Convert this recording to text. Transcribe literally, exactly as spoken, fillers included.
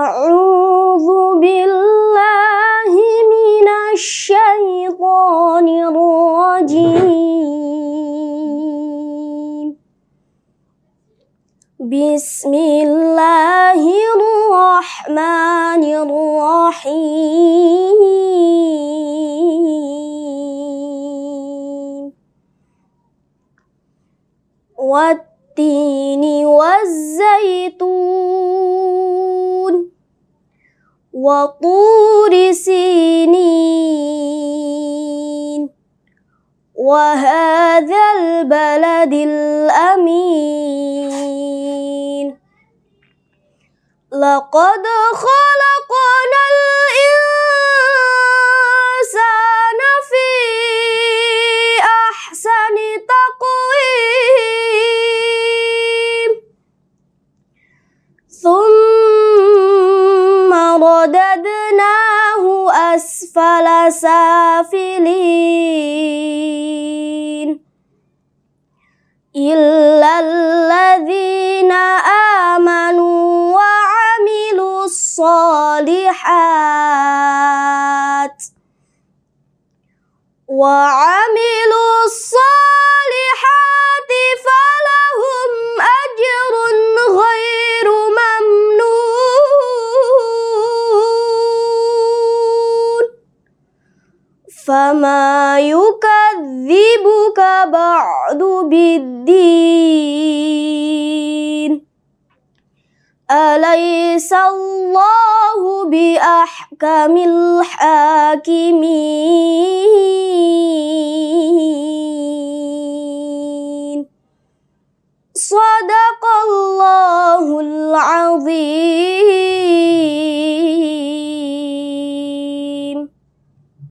أعوذ بالله من الشيطان الرجيم. بسم الله الرحمن الرحيم. والتين والزيتون وطور سينين وهذا البلد الأمين. لقد خلقنا الإنسان في أحسن تقويم ثم رددناه أسفل سافلين إلا الذين آمنوا وعملوا الصالحات وعملوا الصالحات فلهم أجر غير ممنون. فما يكذبك بعد بالدين؟ أليس الله بأحكم الحاكمين؟ صدق الله العظيم.